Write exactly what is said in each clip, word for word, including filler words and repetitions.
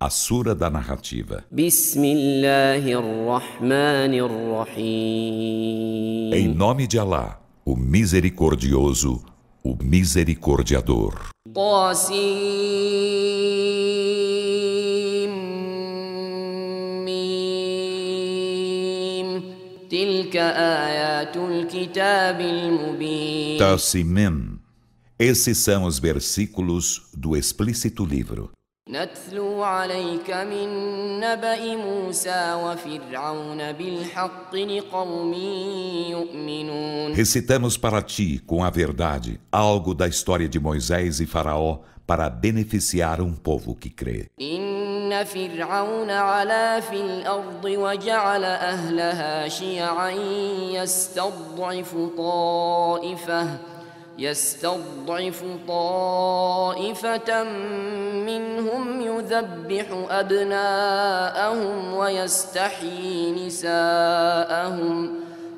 a sura da narrativa. Bismillahirrahmanirrahim. Em nome de Alá, o misericordioso, o misericordiador. Qasim Mim. Tilka ayatul kitabil mubin. Tassimim. Esses são os versículos do explícito livro. نتلو عليك من نبأ موسى وفرعون بالحق لقوم يؤمنون. Recitamos para ti, com a verdade, algo da história de Moisés e Faraó para beneficiar um povo que crê. إن فرعون علا في الأرض وجعل أهلها شيعا يستضعف طائفة يستضعف طائفة منهم يذبح أبناءهم ويستحيي نساءهم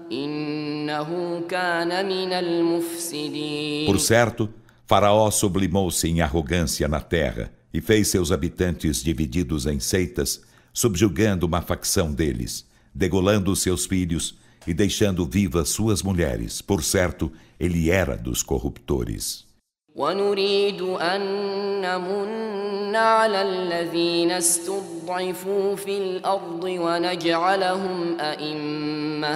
إنه كان من المفسدين. Por certo, Faraó sublimou-se em arrogância na terra e fez seus habitantes divididos em seitas, subjugando uma facção deles, degolando seus filhos e deixando vivas suas mulheres. Por certo, ele era dos corruptores. ونريد أن نمن على الذين استضعفوا في الأرض ونجعلهم أئمة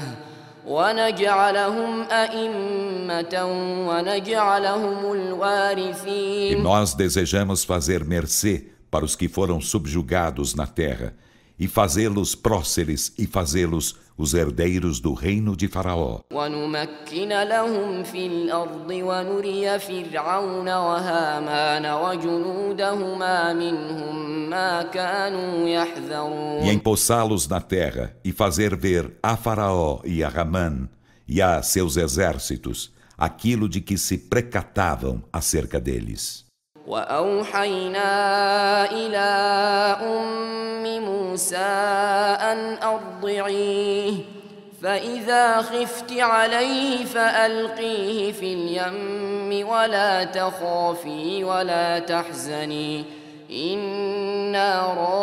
ونجعلهم أئمة ونجعلهم الوارثين. E nós desejamos fazer mercê para os que foram subjugados na terra, e fazê-los próceres e fazê-los os herdeiros do reino de Faraó. ونمكن لهم في الأرض ونري فرعون وهامان وجنودهما منهم ما كانوا يحذرون. E empossá-los na terra e fazer ver a Faraó e a Ramã e a seus exércitos aquilo de que se precatavam acerca deles. وأوحينا إلى أم موسى أن أرضعيه فإذا خفت عليه فألقيه في اليم ولا تخافي ولا تحزني إنا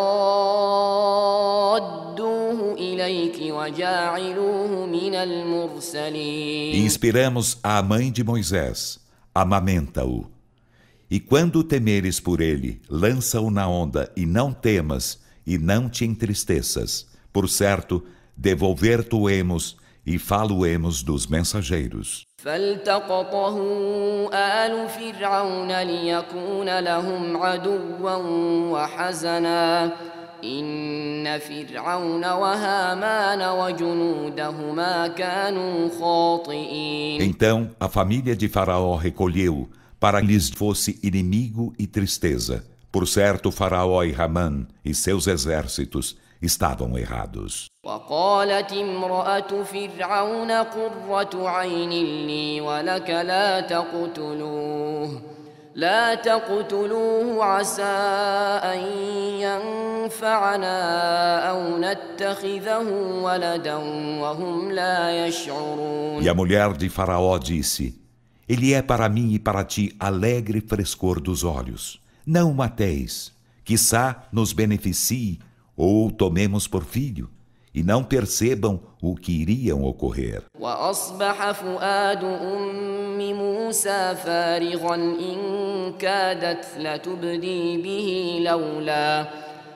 رادوه إليك وجاعلوه من المرسلين. E inspiramos a mãe de Moisés, amamenta-o. E quando temeres por ele, lança-o na onda, e não temas, e não te entristeças. Por certo, devolver-te-emos, e falo-emos dos mensageiros. فالتقطه آل فرعون ليكون لهم عدوا وحزنا إن فرعون وهامان وجنودهما كانوا خاطئين. Então a família de Faraó recolheu, para lhes fosse inimigo e tristeza. Por certo, Faraó e Ramã e seus exércitos estavam errados. وقالت امرأة فرعون قرة عين لي ولك لا تقتلوه لا تقتلوه عسى أن ينفعنا أو نتخذه ولدا وهم لا يشعرون. E a mulher de Faraó disse: Ele é para mim e para ti alegre frescor dos olhos. Não o mateis, quiçá nos beneficie ou o tomemos por filho, e não percebam o que iriam ocorrer. وأصبح فؤاد أم موسى فارغا إن كادت لتبدي به لولا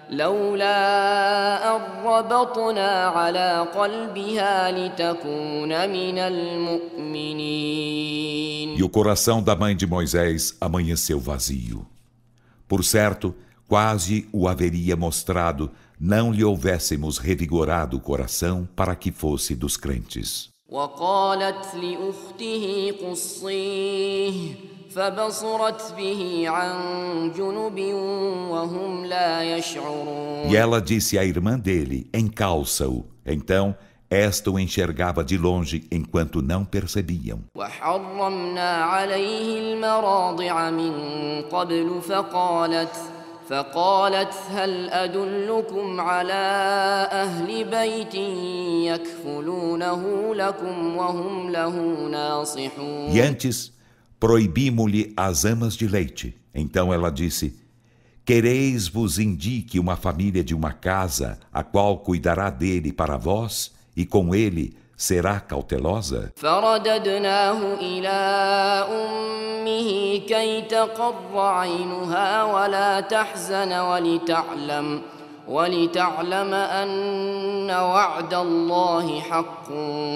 لولا أن ربطنا على قلبها لتكون من المؤمنين. E o coração da mãe de Moisés amanheceu vazio. Por certo, quase o haveria mostrado, não lhe houvéssemos revigorado o coração para que fosse dos crentes. وقالت لأخته قصيه فبصرت به عن جنب وهم لا يشعرون. E ela disse à irmã dele: encalça-o. Então, esta o enxergava de longe enquanto não percebiam. وحرمنا عليه المراضع من قبل فقالت فقالت هل أدلكم على أهل بيت يكفلونه لكم وهم له ناصحون. E antes, proibimos-lhe as amas de leite. Então ela disse: Quereis vos indique uma família de uma casa, a qual cuidará dele para vós, e com ele será cautelosa? فرددناه إلى أمه كي تقر عينها ولا تحزن ولتعلم ولتعلم أن وعد الله حق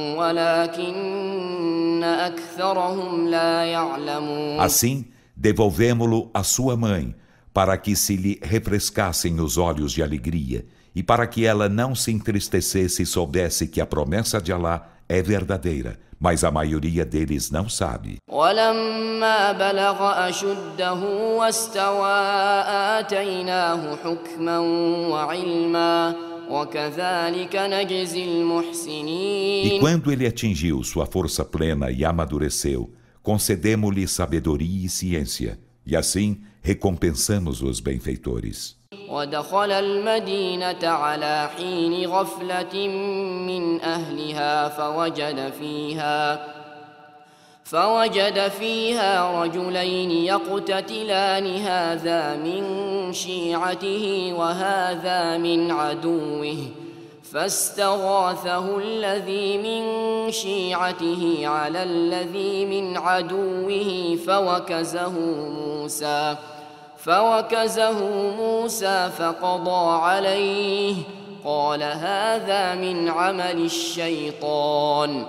ولكن أكثرهم لا يعلمون. Assim, devolvemo-lo à sua mãe, para que se lhe refrescassem os olhos de alegria, e para que ela não se entristecesse e soubesse que a promessa de Alá é verdadeira, mas a maioria deles não sabe. ولما بلغ أشده واستوى آتيناه حكما وعلما وكذلك نجزي E المحسنين. quando ele atingiu sua força plena e amadureceu, concedemo-lhe sabedoria e ciência, e assim recompensamos os benfeitores. ودخل المدينة على حين غفلة من أهلها فوجد فيها فوجد فيها رجلين يقتتلان هذا من شيعته وهذا من عدوه فاستغاثه الذي من شيعته على الذي من عدوه فوكزه موسى فوكزه موسى فقضى عليه قال هذا من عمل الشيطان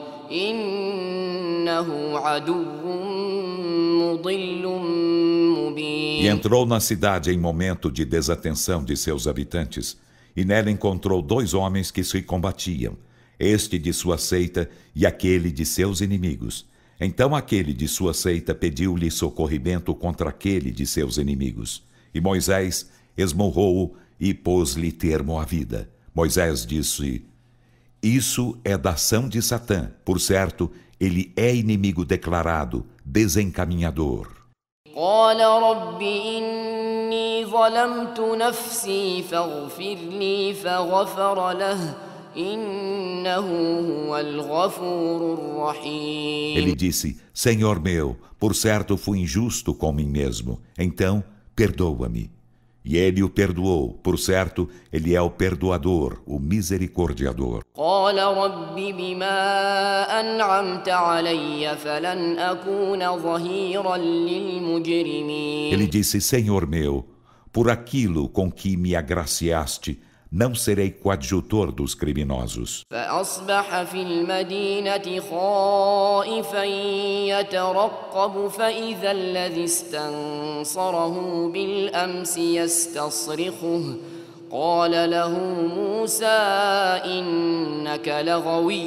إنه عدو مضل مبين. E entrou na cidade em momento de desatenção de seus habitantes, e nela encontrou dois homens que se combatiam, este de sua seita e aquele de seus inimigos. Então aquele de sua seita pediu-lhe socorrimento contra aquele de seus inimigos. E Moisés esmurrou-o e pôs-lhe termo à vida. Moisés disse: Isso é da ação de Satã. Por certo, ele é inimigo declarado, desencaminhador. قال رب إني ظلمت نفسي فاغفر لي فغفر له إنه هو الغفور الرحيم. Ele disse: Senhor meu, por certo fui injusto com mim mesmo, então perdoa-me. E ele o perdoou, por certo, ele é o perdoador, o misericordiador. قال رب بما أنعمت علي فلن أكون ظهيرا للمجرمين. Ele disse: Senhor meu, por aquilo com que me agraciaste, não serei coadjutor dos criminosos. فأصبح في المدينة خائفا يترقب فإذا الذي استنصره بالأمس يستصرخه قال له موسى إنك لغوي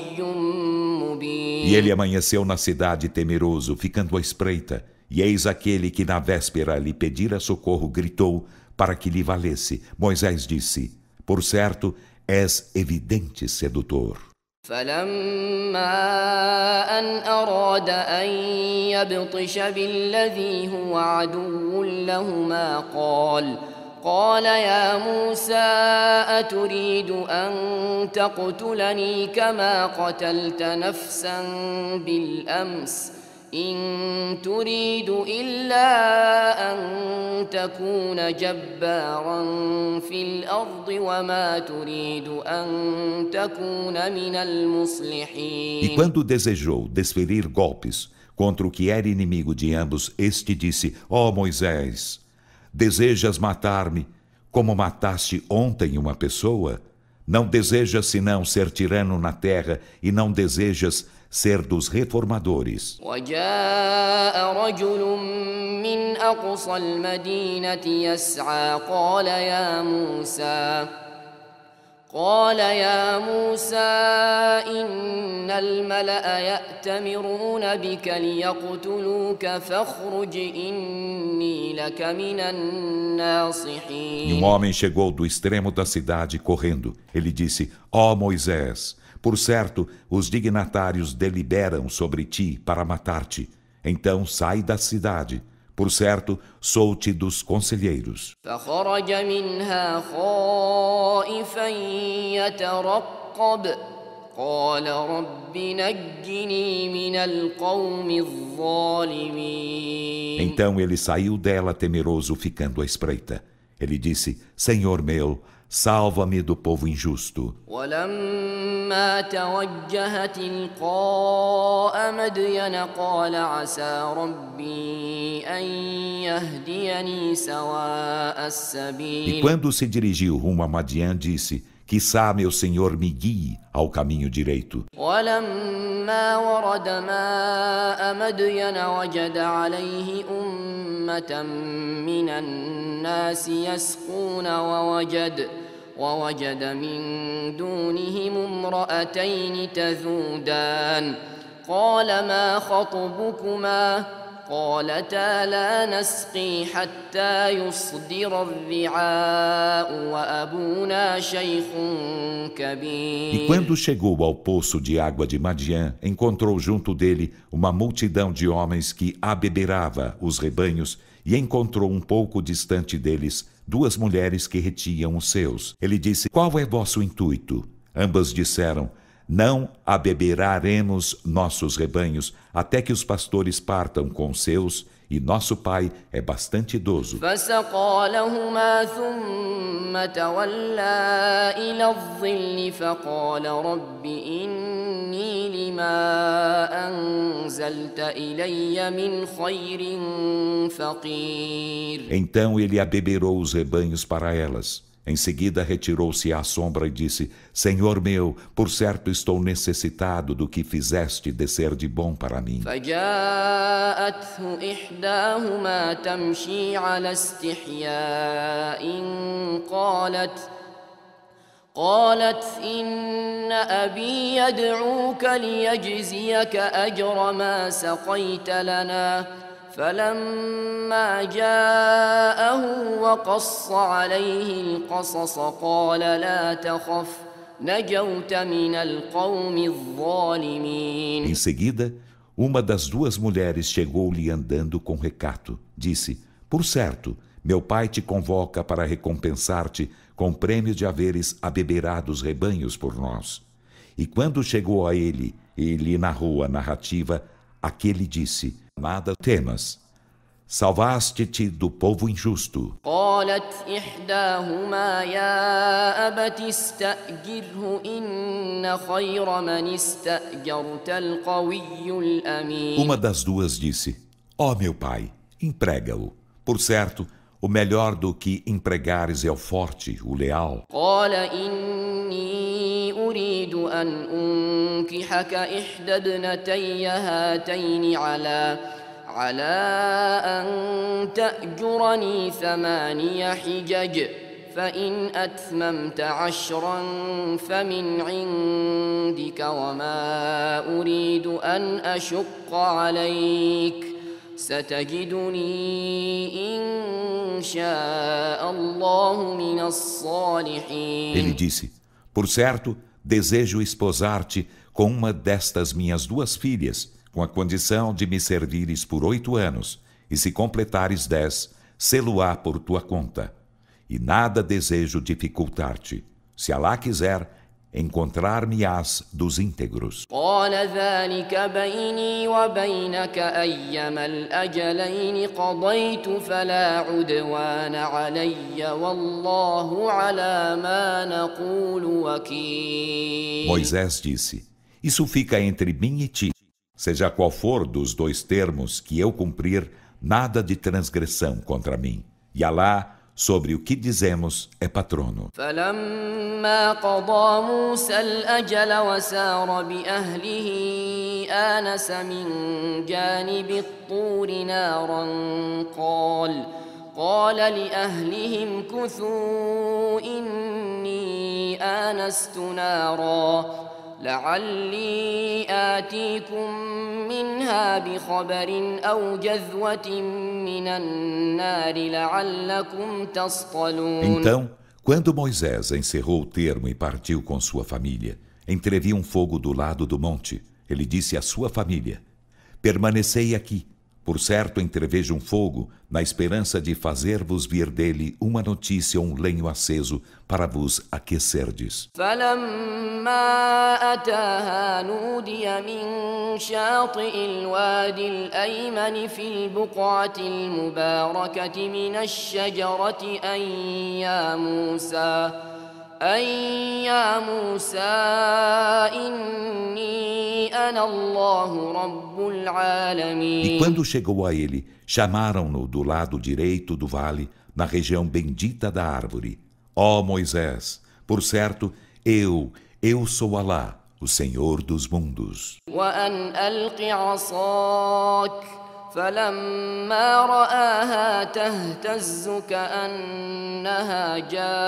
مبين. E ele amanheceu na cidade temeroso, ficando à espreita, e eis aquele que na véspera lhe pedira socorro gritou para que lhe valesse. Moisés disse: Por certo, és evidente sedutor. فلما أن أراد أن يبطش بالذي هو عدو لهما قال قال يا موسى أتريد أن تقتلني كما قتلت نفسا بالأمس إن تريد إلا أن تكون جبارا في الأرض وما تريد أن تكون من المصلحين. E quando desejou desferir golpes contra o que era inimigo de ambos, este disse: Ó Moisés, desejas matar-me como mataste ontem uma pessoa? Não desejas senão ser tirano na terra e não desejas ser dos reformadores. وجاء رجل من أقصى المدينة يسعى قال يا موسى قال يا موسى إن الملأ يأتمرون بك ليقتلوك فاخرج إني لك من الناصحين. E um homem chegou do extremo da cidade correndo. Ele disse: Ó Moisés, por certo, os dignatários deliberam sobre ti para matar-te. Então sai da cidade. Por certo, sou-te dos conselheiros. فخرج منها خائفا يترقب قال رب نجني من القوم الظالمين. Então ele saiu dela temeroso, ficando à espreita. Ele disse: Senhor meu, salva-me do povo injusto. ولما توجه تلقاء مدين قال عسى ربي أن يهديني سواء E السبيل quando se dirigiu rumo a Madian, disse: Quizá meu Senhor me guie ao caminho direito. ولما ورد ماء مدين وجد عليه أمة من الناس يسقون ووجد ووجد من دونهم امرأتين تذودان قال ما خطبكما قالتا لا نسقي حتى يصدر الرعاء وأبونا شيخ E كبير. quando chegou ao poço de água de Madian, encontrou junto dele uma multidão de homens que abeberava os rebanhos e encontrou um pouco distante deles duas mulheres que retiam os seus. Ele disse: Qual é vosso intuito? Ambas disseram: Não abeberaremos nossos rebanhos até que os pastores partam com os seus, e nosso pai é bastante idoso. فسقى لهما ثم تولى إلى الظل فقال رب إني لما أنزلت إلي من خير فقير. Então ele abeberou os rebanhos para elas. Em seguida retirou-se à sombra e disse: Senhor meu, por certo estou necessitado do que fizeste descer de bom para mim. فجاءته إحداهما تمشي على استحياء قالت قالت إن أبي يدعوك ليجزيك أجر ما سقيت لنا فلما جاءه وقص عليه القصص قال لا تخف نجوت من القوم الظالمين. Em seguida, uma das duas mulheres chegou-lhe andando com recato. Disse: Por certo, meu pai te convoca para recompensar-te com prêmio de haveres abeberado os rebanhos por nós. E quando chegou a ele e lhe narrou a narrativa, aquele disse: Nada temas. Salvaste-te do povo injusto. قالت إحداهما يا أبت استأجره إن خير من استأجرت القوي الأمين. Uma das duas disse: Ó meu pai, emprega-o. Por certo, o melhor do que empregares é o forte, o leal. قال إني أريد أن أنكحك إحدى ابنتي هاتين على على أن تأجرني ثماني حجج فإن أتممت عشرا فمن عندك وما أريد أن أشق عليك ستجدني إن شاء الله من الصالحين. Ele disse: Por certo, desejo esposar-te com uma destas minhas duas filhas, com a condição de me servires por oito anos, e se completares dez, sê-lo-á por tua conta. E nada desejo dificultar-te. Se Alá quiser, encontrar-me-ás dos íntegros. قال ذلك بيني وبينك أيما الأجلين قضيت فلا عدوان علي والله على ما نقول وكيل. Moisés disse: Isso fica entre mim e ti. Seja qual for dos dois termos que eu cumprir, nada de transgressão contra mim. E Alá, sobre o que dizemos, é patrono. فلما قضى موسى الأجل وسار بأهله آنس من جانب الطور نارا قال قال لأهلهم كثوا إني آنست نارا لعلي آتيكم منها بخبر أو جذوة من النار لعلكم تصطلون. Então, quando Moisés encerrou o termo e partiu com sua família, entreviu um fogo do lado do monte. Ele disse à sua família: Permanecei aqui, Por certo, entrevejo um fogo, na esperança de fazer-vos vir dele uma notícia ou um lenho aceso para vos aquecerdes. فلما أتاها نودي من شاطئ الوادي الأيمن في البقعة المباركة من الشجرة أن يا موسى أن يا موسى إني أنا الله رب العالمين. E quando chegou a ele, chamaram-no do lado direito do vale, na região bendita da árvore. Ó Moisés, por certo, eu, eu sou Alá, o Senhor dos mundos. وأن ألق عصاك فلما رآها تهتز كأنها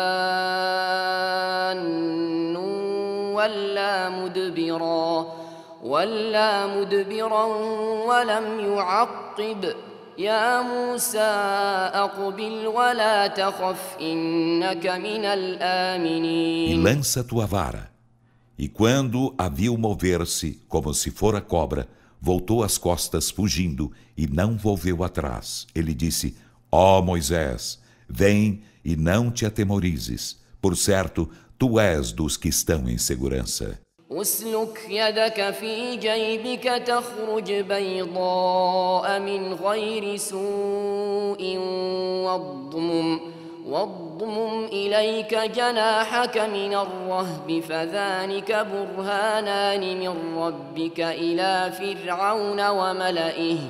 جان ولا مدبرا ولا مدبرا ولم يعقب يا موسى أقبل ولا تخف إنك من E الآمنين. lança tua vara. E quando a viu mover-se, como se fora cobra, voltou as costas fugindo e não volveu atrás. Ele disse: Ó Moisés, vem e não te atemorizes. Por certo, tu és dos que estão em segurança. اسلك يدك في جيبك تخرج بيضاء من غير سوء واضمم واضمم إليك جناحك من الرهب فذلك برهانان من ربك إلى فرعون وملئه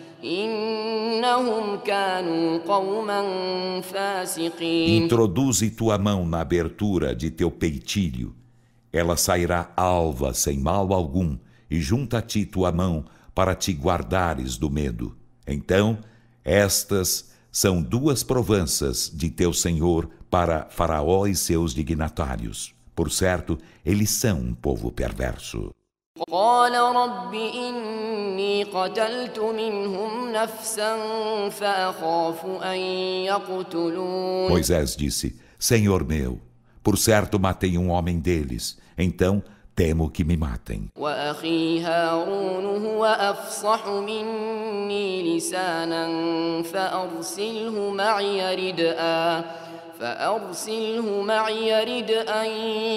إنهم كانوا قوما فاسقين. Introduze tua mão na abertura de teu peitilho. Ela sairá alva sem mal algum, e junta a ti tua mão para te guardares do medo. Então, estas são duas provanças de teu Senhor para Faraó e seus dignatários. Por certo, eles são um povo perverso. قال رب إني قتلت منهم نفسا فأخاف أن يقتلون. Moisés disse: Senhor meu, por certo matei um homem deles, então temo que me matem. وأخي هارون هو أفصح مني لسانا فأرسله معي ردءا فأرسله معي يرد أن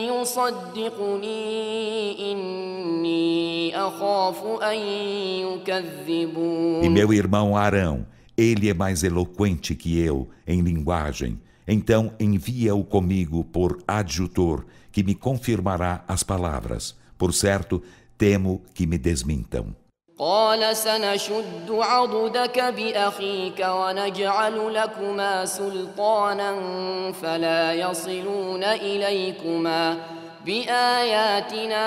يصدقني إني أخاف أن يكذبون. E meu irmão Arão, ele é mais eloquente que eu em linguagem. Então envia-o comigo por adjutor, que me confirmará as palavras. Por certo, temo que me desmintam. قال سنشد عضدك بأخيك ونجعل لكما سلطانا فلا يصلون إليكما بآياتنا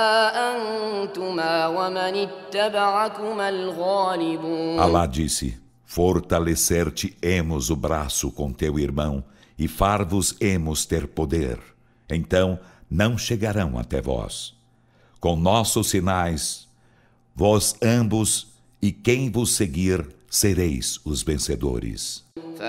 أنتما ومن اتبعكما الغالبون. Alá disse: Fortalecer-te-emos o braço com teu irmão e far-vos-emos ter poder. Então não chegarão até vós. Com nossos sinais, vós ambos e quem vos seguir sereis os vencedores.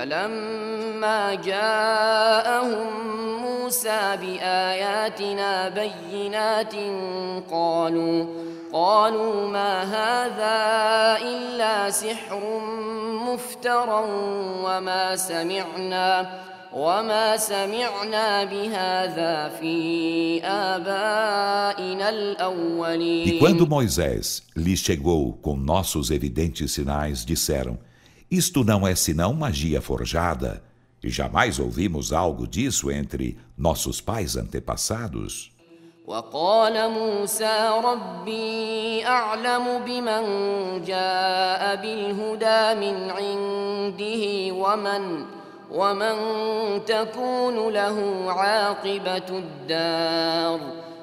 فلما جاءهم موسى بآياتنا بينات قالوا قالوا ما هذا إلا سحر مفترى وما سمعنا وما سمعنا بهذا في آبائنا الأولين. E quando Moisés lhes chegou com nossos evidentes sinais, disseram: Isto não é senão magia forjada, e jamais ouvimos algo disso entre nossos pais antepassados. وقال موسى ربي أعلم بمن جاء بالهدى من عنده ومن ومن تكون له عاقبة الدار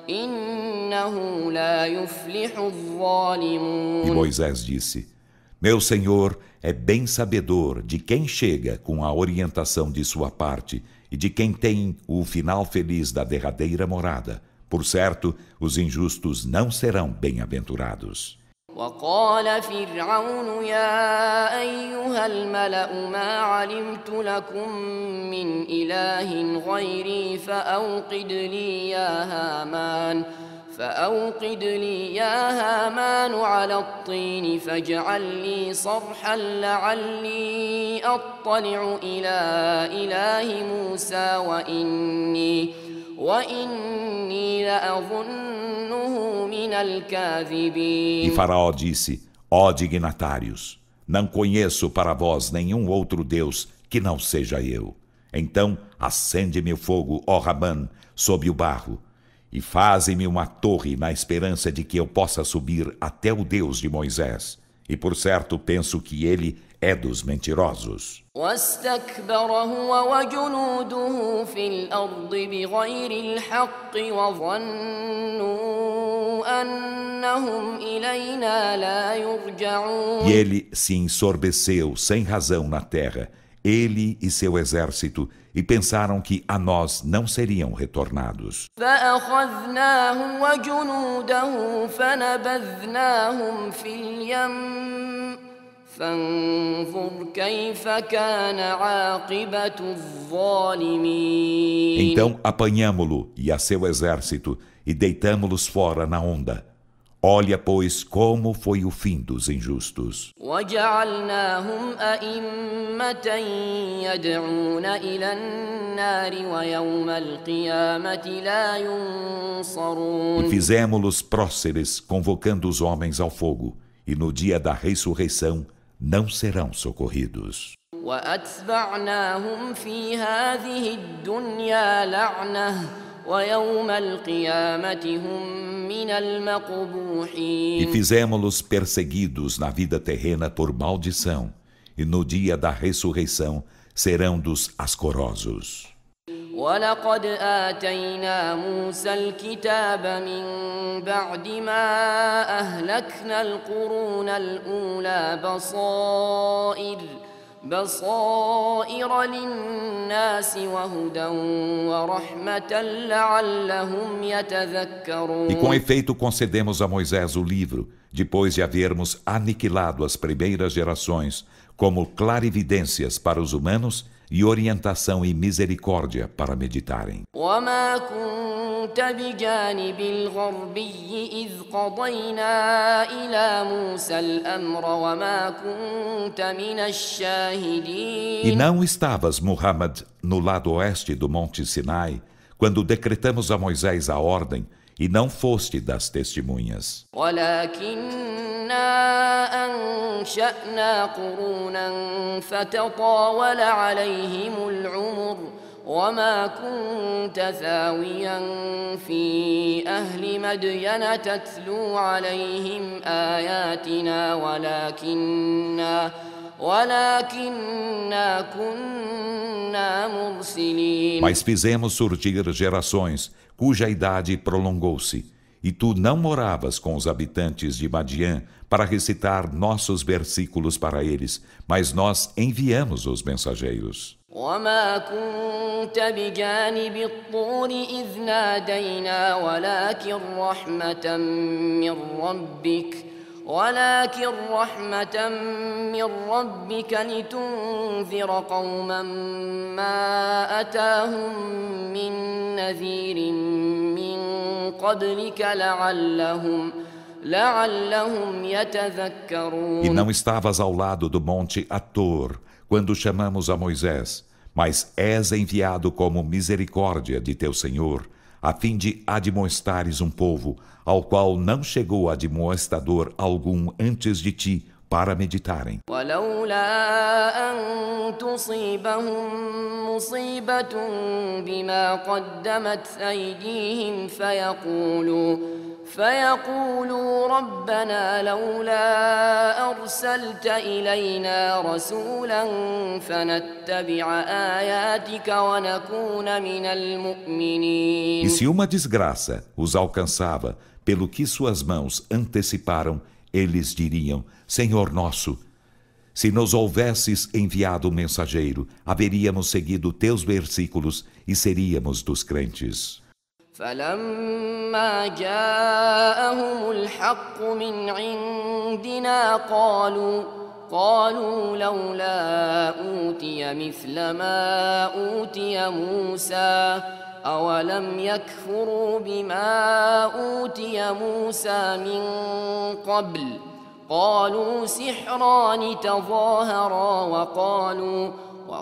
إنه لا يفلح الظالمون. E Moisés disse: Meu Senhor é bem sabedor de quem chega com a orientação de sua parte e de quem tem o final feliz da derradeira morada. Por certo, os injustos não serão bem-aventurados. وقال فرعون يا أيها الملأ ما علمت لكم من إله غيري فأوقد لي يا هامان فأوقد لي يا هامان على الطين فاجعل لي صرحا لعلي أطلع إلى إله موسى وإني وإني لأظنه من الكاذبين. E Faraó disse: ó dignatários, não conheço para vós nenhum outro Deus que não seja eu. Então acende-me o fogo, ó Ramã, sob o barro, e faze-me uma torre na esperança de que eu possa subir até o Deus de Moisés. E por certo penso que ele é dos mentirosos. واستكبر هو وجنوده في الأرض بغير الحق وظنوا أنهم إلينا لا يرجعون. E ele se ensorbeceu sem razão na terra, ele e seu exército, e pensaram que a nós não seriam retornados. فأخذناه وجنوده فنبذناهم في اليم فانظر كيف كان عاقبة الظالمين. Então apanhamo-lo e a seu exército e deitamo-los fora na onda. Olha, pois, como foi o fim dos injustos. وجعلناهم أئمة يدعون إلى النار ويوم القيامة لا ينصرون. E fizemo-los próceres, convocando os homens ao fogo, e no dia da ressurreição não serão socorridos. وأتبعناهم في هذه الدنيا لعنة ويوم القيامة هم من المقبوحين. E fizemo-los perseguidos na vida terrena por maldição, e no dia da ressurreição serão dos ascorosos. ولقد آتينا موسى الكتاب من بعد ما أهلكنا القرون الأولى بصائر بصائر للناس وهدى ورحمة لعلهم يتذكرون. E com efeito concedemos a Moisés o livro, depois de havermos aniquilado as primeiras gerações, como clarividências para os humanos e orientação e misericórdia para meditarem. وما كنت بجانب الغربي إذ قضينا إلى موسى الأمر وما كنت من الشاهدين. E não estavas, Muhammad, no lado oeste do Monte Sinai, quando decretamos a Moisés a ordem, e não foste das testemunhas. ولكننا أنشأنا قرونا فتطاول عليهم العمر وما كنت ثاويا في أهل مدين تتلو عليهم آياتنا ولكننا ولكننا كنا مرسلين. Mas fizemos surgir gerações cuja idade prolongou-se, e tu não moravas com os habitantes de Madian para recitar nossos versículos para eles, mas nós enviamos os mensageiros. وما كنت بجانب الطور إذ نادينا ولكن رحمة من ربك ولكن رحمة من ربك لتنذر قوما ما أتاهم من نذير من قبلك لعلهم لعلهم يتذكرون. E não estavas ao lado do monte Ator, quando chamamos a Moisés, mas és enviado como misericórdia de teu Senhor, a fim de admoestares um povo ao qual não chegou admoestador algum antes de ti para meditarem. ولولا أن تصيبهم مصيبة بما قدمت أيديهم فيقولوا فيقولوا ربنا لولا أرسلت إلينا رسولا فنتبع آياتك ونكون من المؤمنين. E se uma desgraça os alcançava pelo que suas mãos anteciparam, eles diriam: Senhor nosso, se nos houvesses enviado um mensageiro, haveríamos seguido teus versículos e seríamos dos crentes. فلما جاءهم الحق من عندنا قالوا قالوا لولا أوتي مثل ما أوتي موسى أولم يكفروا بما أوتي موسى من قبل قالوا سحران تظاهرا وقالوا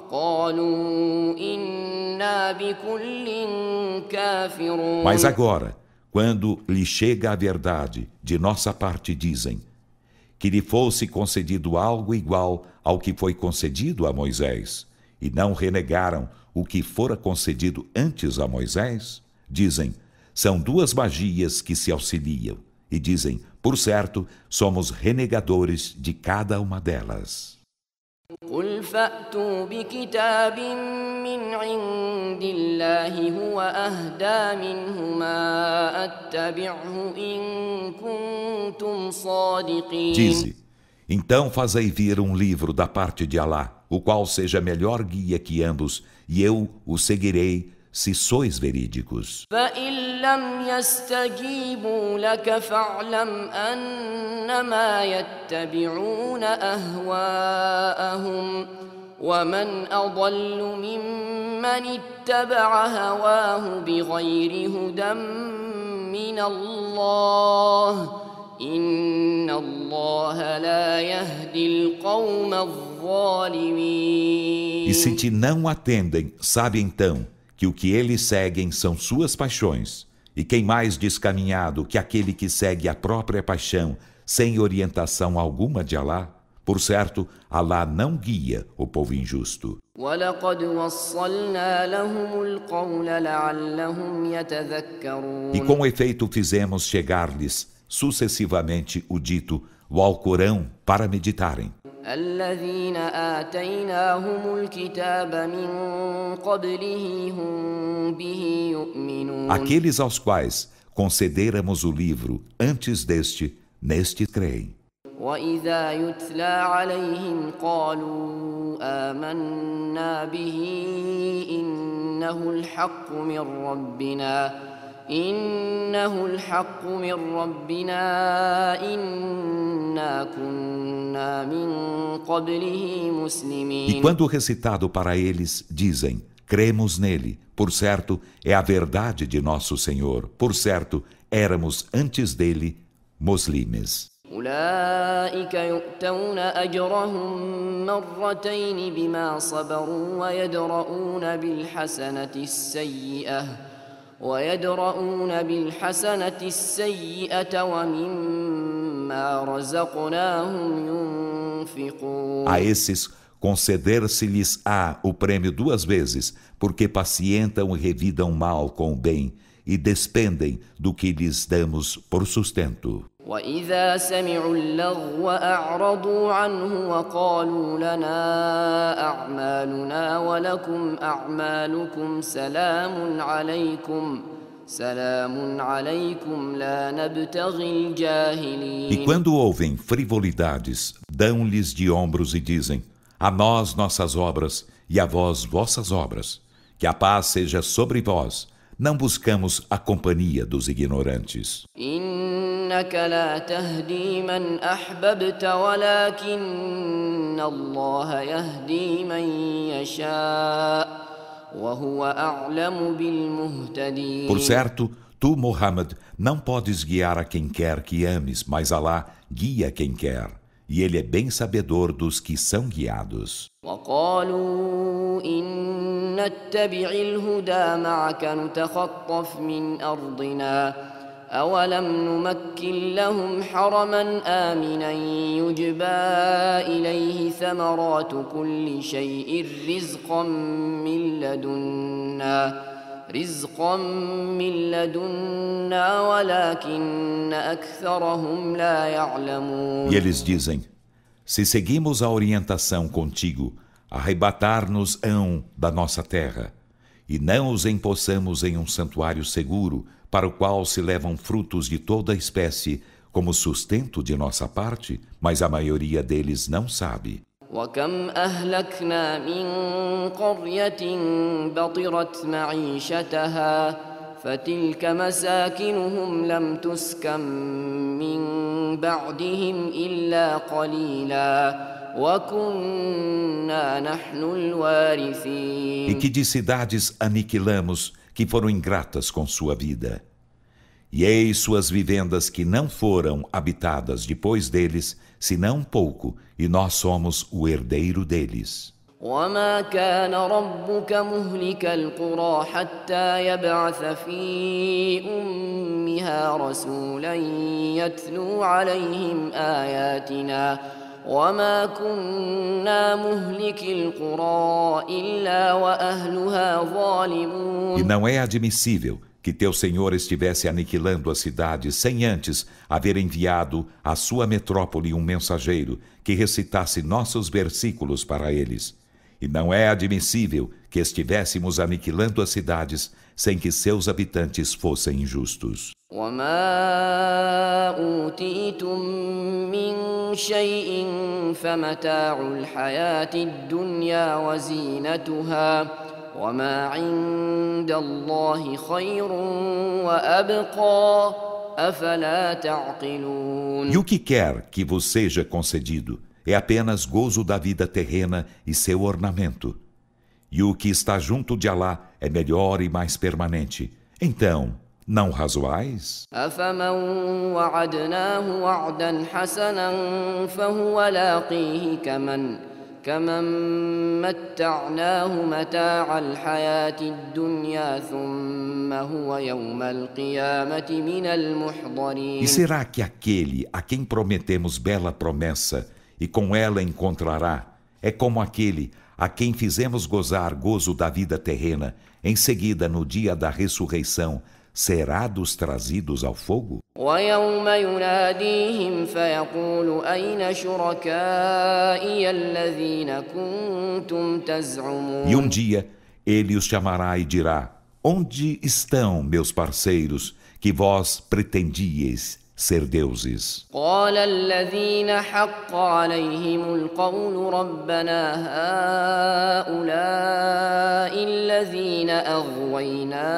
وقالوا إنا بكل كافرون. Mas agora, quando lhe chega a verdade, de nossa parte dizem que lhe fosse concedido algo igual ao que foi concedido a Moisés, e não renegaram o que fora concedido antes a Moisés, dizem, são duas magias que se auxiliam, e dizem, por certo, somos renegadores de cada uma delas. قل فأتوا بكتاب من عند الله هو أهدى منهما أتبعه إن كنتم صادقين. Dize, então fazei vir um livro da parte de Alá, o qual seja melhor guia que ambos, e eu o seguirei, se sois verídicos. فإن لم يستجيبوا لك فاعلم أنما يتبعون أهواءهم ومن أضل ممن اتبع هواه بغير هدى من الله إن الله لا يهدي القوم الظالمين. E se te não atendem, sabe então que o que eles seguem são suas paixões, e quem mais descaminhado que aquele que segue a própria paixão, sem orientação alguma de Alá? Por certo, Alá não guia o povo injusto. وَلَقَدْ وَصَّلْنَا لَهُمُ الْقَوْلَ لَعَلَّهُمْ يَتَذَكَّرُونَ. E com efeito fizemos chegar-lhes sucessivamente o dito, o Alcorão, para meditarem. الذين آتيناهم الكتاب من قبله هم به يؤمنون. Aqueles aos quais concederamos o livro antes deste, neste creem. وإذا يتلى عليهم قالوا آمنا به إنه الحق من ربنا إنه الحق من ربنا إنا كنا من قبله مسلمين. E quando recitado para eles, dizem, cremos nele, por certo, é a verdade de nosso Senhor, por certo, éramos antes dele muslimes. أولئك يؤتون أجرهم مرتين بما صبروا ويدرؤون بالحسنة السيئة ويدرؤون بالحسنة السيئة ومما رزقناهم ينفقون. A esses conceder-se-lhes-á o prêmio duas vezes, porque pacientam e revidam mal com o bem e despendem do que lhes damos por sustento. وإذا سمعوا اللغو أعرضوا عنه وقالوا لنا أعمالنا ولكم أعمالكم سلام عليكم سلام عليكم لا نبتغي الجاهلين. E quando ouvem frivolidades, dão-lhes de ombros e dizem, a nós nossas obras e a vós vossas obras, que a paz seja sobre vós, não buscamos a companhia dos ignorantes. إنك لا تهدي من أحببت ولكن الله يهدي من يشاء وهو أعلم بالمهتدين. Por certo, tu, Muhammad, não podes guiar a quem quer que ames, mas Alá guia quem quer, e ele é bem sabedor dos que são guiados. وقالوا إن نتبع الهدى معك نتخطف من أرضنا أولم نمكن لهم حرما آمنا يجبى إليه ثمرات كل شيء رزقا من لدنا رزقا من لدنا ولكن أكثرهم لا يعلمون. E eles dizem, se seguimos a orientação contigo, arrebatar-nos-ão da nossa terra, e não os empossamos em um santuário seguro, para o qual se levam frutos de toda a espécie, como sustento de nossa parte, mas a maioria deles não sabe. وكم أهلكنا من قرية بطرت معيشتها فتلك مساكنهم لم تسكن من بعدهم إلا قليلا وكنا نحن الوارثين. E que de cidades aniquilamos que foram ingratas com sua vida. E eis suas vivendas que não foram habitadas depois deles, senão um pouco, e nós somos o herdeiro deles. وما كان ربك مهلك القرى حتى يبعث في أمها رسولا يتلو عليهم آياتنا وما كنا مهلك القرى إلا وأهلها ظالمون. E não é admissível que teu Senhor estivesse aniquilando a cidade sem antes haver enviado à sua metrópole um mensageiro que recitasse nossos versículos para eles. E não é admissível que estivéssemos aniquilando as cidades sem que seus habitantes fossem injustos. وما أوتيتم من شيء فمتاع الحياة الدنيا وزينتها وما عند الله خير وأبقى أفلا تعقلون. E o que quer que vos seja concedido é apenas gozo da vida terrena e seu ornamento. E o que está junto de Alá é melhor e mais permanente. Então, não razoais? أفمن وعدناه وعدا حسنا فهو لاقيه كمن كمن متعناه متاع الحياة الدنيا ثم هو يوم القيامة من المحضرين. E será que aquele a quem prometemos bela promessa e com ela encontrará é como aquele a quem fizemos gozar gozo da vida terrena, em seguida no dia da ressurreição será dos trazidos ao fogo? ويوم يناديهم فيقول أين شركائي الذين كنتم تزعمون. E um dia ele os chamará e dirá: onde estão meus parceiros que vós pretendíeis ser deuses? قال الذين حق عليهم القول ربنا هؤلاء الذين أغوينا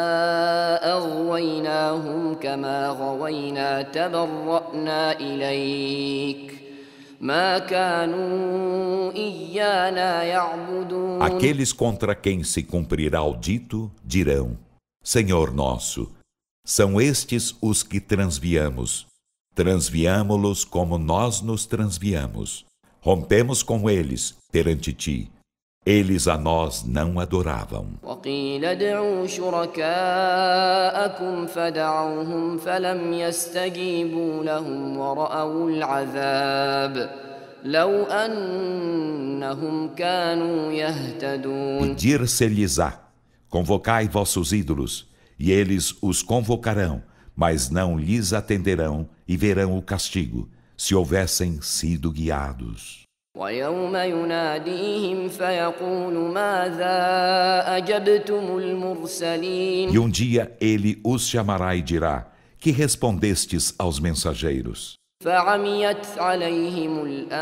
أغويناهم كما غوينا تبرأنا إليك ما كانوا إيانا يعبدون. Aqueles contra quem se cumprirá o dito dirão: Senhor nosso, são estes os que transviamos. Transviamo-los como nós nos transviamos. Rompemos com eles perante ti. Eles a nós não adoravam. وقيل ادعوا شركاءكم فدعوهم فلم يستجيبوا لهم ورأوا العذاب لو أنهم كانوا يهتدون. E dir-se-lhes-á: convocai vossos ídolos, e eles os convocarão, mas não lhes atenderão e verão o castigo, se houvessem sido guiados. ويوم يناديهم فيقول ماذا أجبتم المرسلين. E um dia ele os chamará e dirá: que respondestes aos mensageiros? فعميت عليهم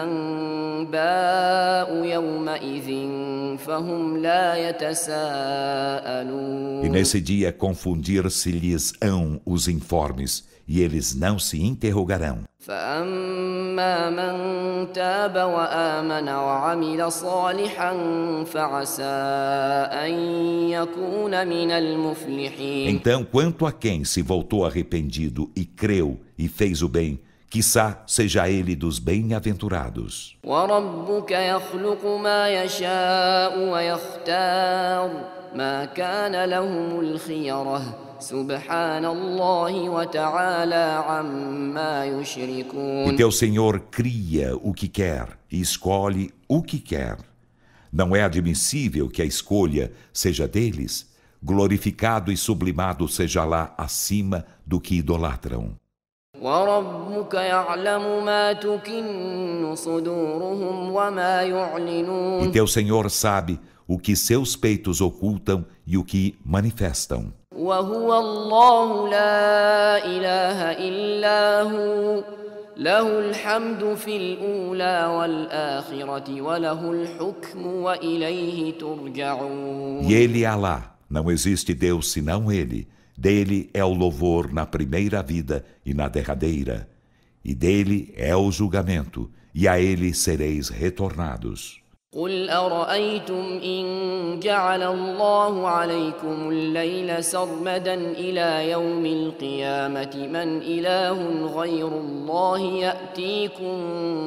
الأنباء يومئذ فهم لا يتساءلون. E nesse dia confundir-se-lhes-ão os informes, e eles não se interrogarão. فأما من تاب وآمن وعمل صالحا فعسى أن يكون من المفلحين. Então, quanto a quem se voltou arrependido e creu e fez o bem, quiçá seja ele dos bem-aventurados. وربك يخلق ما يشاء ويختار ما كان لهم الخيرة سبحان الله وتعالى عما يشركون. E teu Senhor cria o que quer e escolhe o que quer. Não é admissível que a escolha seja deles. Glorificado e sublimado seja lá acima do que idolatram. وربك يعلم ما تكن صدورهم وما يعلنون. E teu Senhor sabe o que seus peitos ocultam e o que manifestam. وهو الله لا إله إلا هو له الحمد في الأولى والآخرة وله الحكم وإليه ترجعون. E ele é Alá, não existe Deus senão ele. Dele é o louvor na primeira vida e na derradeira. E dele é o julgamento, e a ele sereis retornados. قل أرأيتم إن جعل الله عليكم الليل سرمدا إلى يوم القيامة من إله غير الله يأتيكم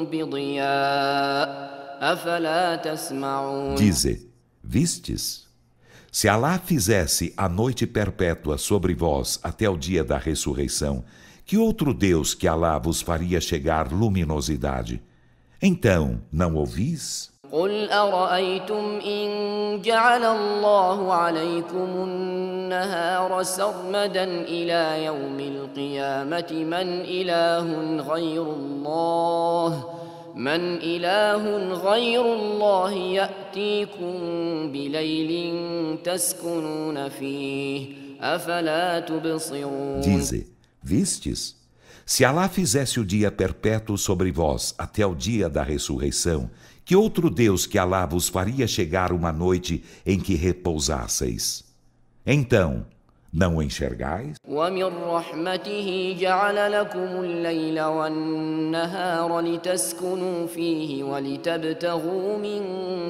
بضياء أفلا تسمعون. Dize, vistes? Se Alá fizesse a noite perpétua sobre vós até o dia da ressurreição, que outro Deus que Alá vos faria chegar luminosidade? Então, não ouvis? قل أرأيتم إن جعل الله عليكم النهار سرمدا إلى يوم القيامة من إله غير الله من إله غير الله يأتيكم بليل تسكنون فيه أفلا تبصرون. Dize, vistes? Se Alá fizesse o dia perpétuo sobre vós até o dia da ressurreição, que outro Deus que Alá vos faria chegar uma noite em que repousasseis? Então, não o enxergais? ومن رحمته جعل لكم الليل والنهار لتسكنوا فيه ولتبتغوا من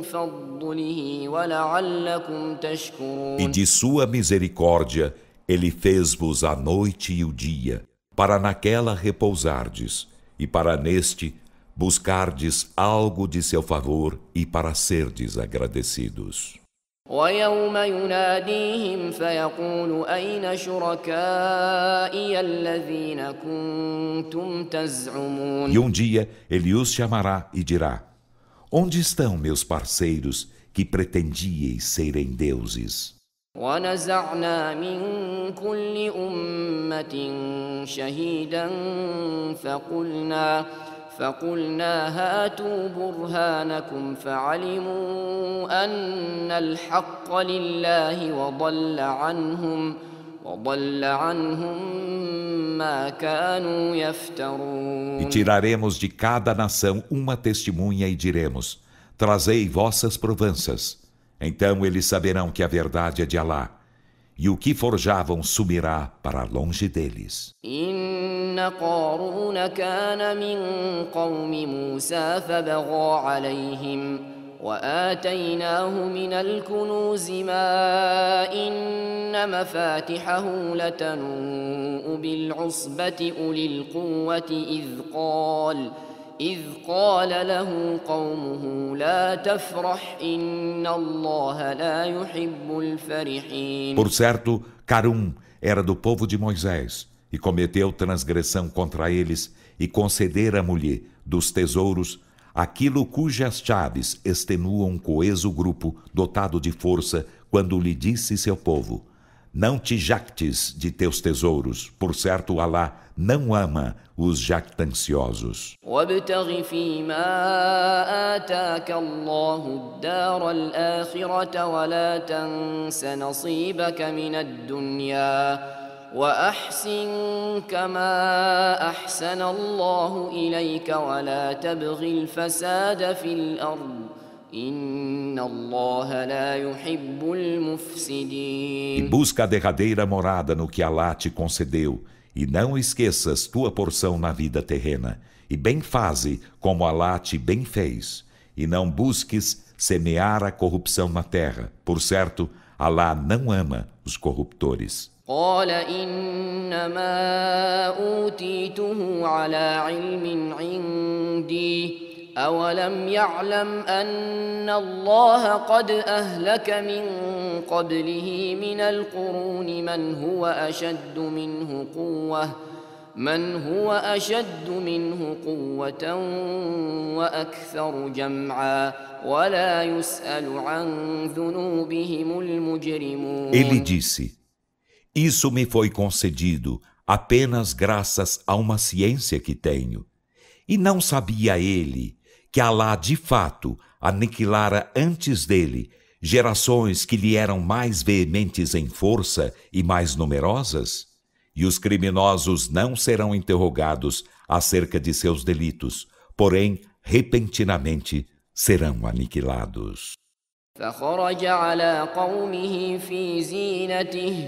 فضله ولعلكم تشكرون. E de sua misericórdia, Ele fez-vos a noite e o dia, para naquela repousardes, e para neste buscardes algo de seu favor e para serdes agradecidos. ويوم يناديهم فيقول أين شركائي الذين كنتم تزعمون. E um dia ele os chamará e dirá: onde estão meus parceiros que pretendieis serem deuses? ونزعنا من كل أمة شهيدا فقلنا فقلنا هاتوا برهانكم فعلموا أن الحق لله وضل عنهم وضل عنهم ما كانوا يفترون. E tiraremos de cada nação uma testemunha e diremos: trazei vossas provanças. Então eles saberão que a verdade é de Alá, e o que forjavam sumirá para longe deles. إن قارون كان من قوم موسى فبغى عليهم وآتيناه من الكنوز ما إن مفاتحه لتنوء بالعصبة أولي القوة إذ قال إذ قال له قومه لا تفرح إن الله لا يحب الفرحين. Por certo, Carum era do povo de Moisés e cometeu transgressão contra eles e concedera-lhe dos tesouros aquilo cujas chaves extenuam um coeso grupo dotado de força quando lhe disse seu povo: não te jactes de teus tesouros, por certo Alá não ama os jactanciosos. وابتغ فيما آتاك الله الدار الآخرة ولا تنس نصيبك من الدنيا وأحسن كما أحسن الله إليك ولا تبغ الفساد في الأرض إن الله لا يحب المفسدين. E busca a derradeira morada no que Alá te concedeu, e não esqueças tua porção na vida terrena, e bem faze como Alá te bem fez, e não busques semear a corrupção na terra, por certo, Alá não ama os corruptores. قال إنما أوتيته على علم عندي أولم يعلم أن الله قد أهلك من قبله من القرون من هو أشد منه قوة من هو أشد منه قوة وأكثر جمعا ولا يسأل عن ذنوبهم المجرمون. Ele disse: isso me foi concedido apenas graças a uma ciência que tenho. E não sabia ele que Alá de fato aniquilara antes dele gerações que lhe eram mais veementes em força e mais numerosas? E os criminosos não serão interrogados acerca de seus delitos, porém, repentinamente serão aniquilados. فخرج على قومه في زينته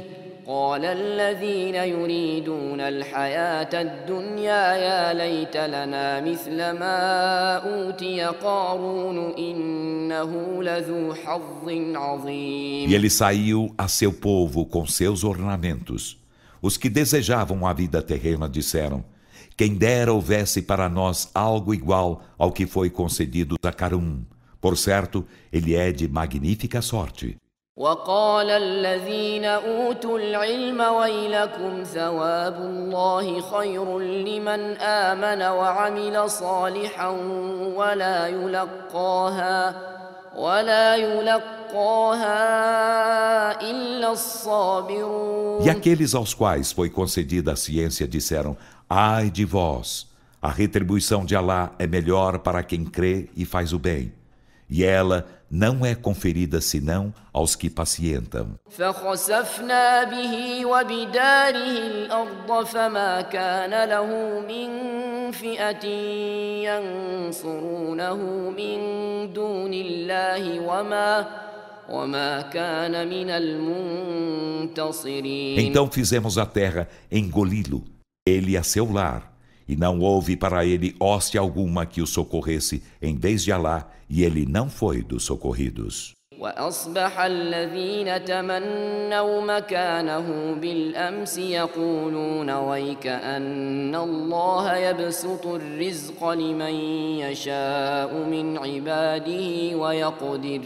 قال الذين يريدون الحياة الدنيا يا ليت لنا مثل ما أوتي قارون إنه لذو حظ عظيم. E ele saiu a seu povo com seus ornamentos. Os que desejavam a vida terrena disseram: quem dera houvesse para nós algo igual ao que foi concedido a Carum. Por certo, ele é de magnífica sorte. وقال الذين أوتوا العلم ويلكم ثواب الله خير لمن آمن وعمل صالحا ولا يلقاها ولا يلقاها إلا الصابرون. E aqueles aos quais foi concedida a ciência disseram: ai de vós, a retribuição de Alá é melhor para quem crê e faz o bem. E ela não é conferida senão aos que pacientam. فخسفنا به وبداره الأرض فما كان له من فئة ينصرونه من دون الله وما وما كان من المنتصرين. Então fizemos a terra engoli-lo, ele a seu lar. E não houve para ele hoste alguma que o socorresse em vez de Alá, e ele não foi dos socorridos. وأصبح الذين تمنوا مكانه بالأمس يقولون ويكأن الله يبسط الرزق لمن يشاء من عباده ويقدر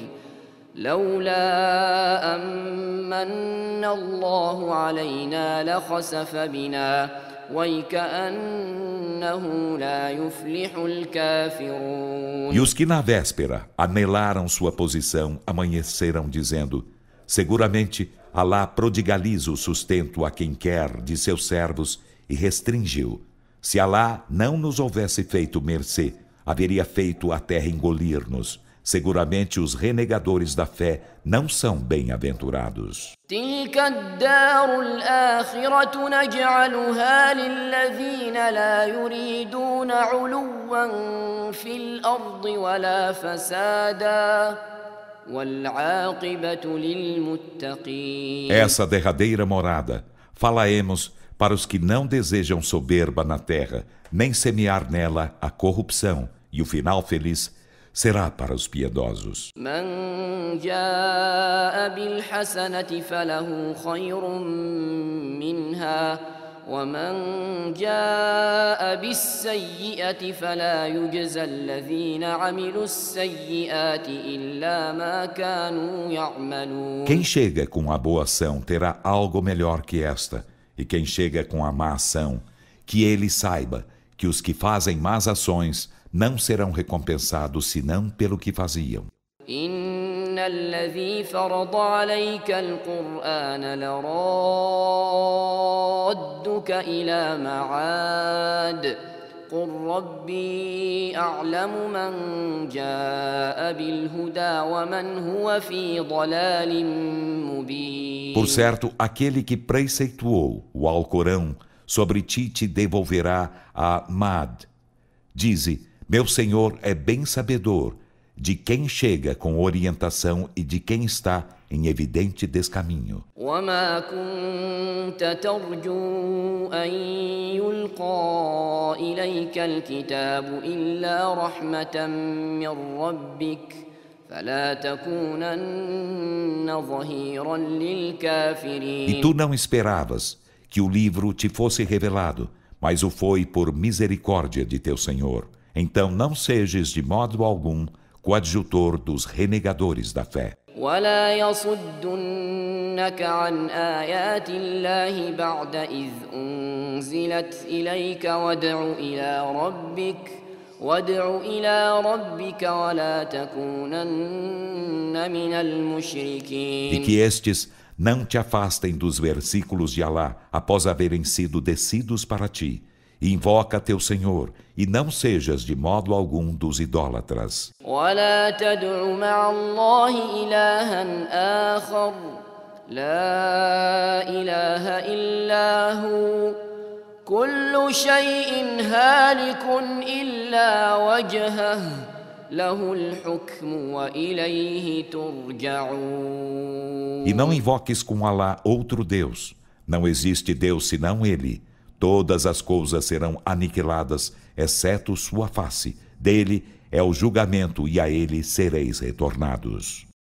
لولا أمن الله علينا لخسف بنا وَيْكَأَنَّهُ لَا يُفْلِحُ الْكَافِرُونَ. E os que na véspera anelaram sua posição amanheceram dizendo: seguramente Alá prodigaliza o sustento a quem quer de seus servos e restringiu. Se Alá não nos houvesse feito mercê, haveria feito a terra engolir-nos. Seguramente os renegadores da fé não são bem-aventurados. تلك الدار الآخرة نجعلها للذين لا يريدون علوا في الأرض ولا فسادا والعاقبة للمتقين. Essa derradeira morada falaemos para os que não desejam soberba na terra, nem semear nela a corrupção, e o final feliz será para os piedosos. من جاء بالحسنة فله خير منها ومن جاء بالسيئة فلا يجزى الذين عملوا السيئات إلا ما كانوا يعملون. Quem chega com a boa ação terá algo melhor que esta, e quem chega com a má ação, que ele saiba que os que fazem más ações não serão recompensados senão pelo que faziam. إن الذي فرض عليك القرآن لرادك إلى معاد قل ربي أعلم من جاء بالهدى ومن هو في ضلال مبين. Por certo, aquele que preceituou o Alcorão sobre ti te devolverá a Mad. Dize: meu Senhor é bem sabedor de quem chega com orientação e de quem está em evidente descaminho. وما كنت ترجو أن يلقى إليك الكتاب إلا رحمة من ربك فلا تكونن ظهيرا للكافرين. E tu não esperavas que o livro te fosse revelado, mas o foi por misericórdia de teu Senhor. Então não sejas de modo algum coadjutor dos renegadores da fé. ولا يصدنك عن آيات الله بعد إذ أنزلت إليك وادع إلى ربك وادع إلى ربك ولا تكونن من المشركين. E que estes não te afastem dos versículos de Alá após haverem sido descidos para ti. Invoca teu Senhor e não sejas de modo algum dos idólatras. ولا تدع مع الله إلها آخر لا إله إلا هو كل شيء هالك إلا وجهه له الحكم وإليه ترجعون. E não invoques com Alá outro Deus. Não existe Deus senão Ele. Todas as coisas serão aniquiladas, exceto sua face. Dele é o julgamento e a Ele sereis retornados.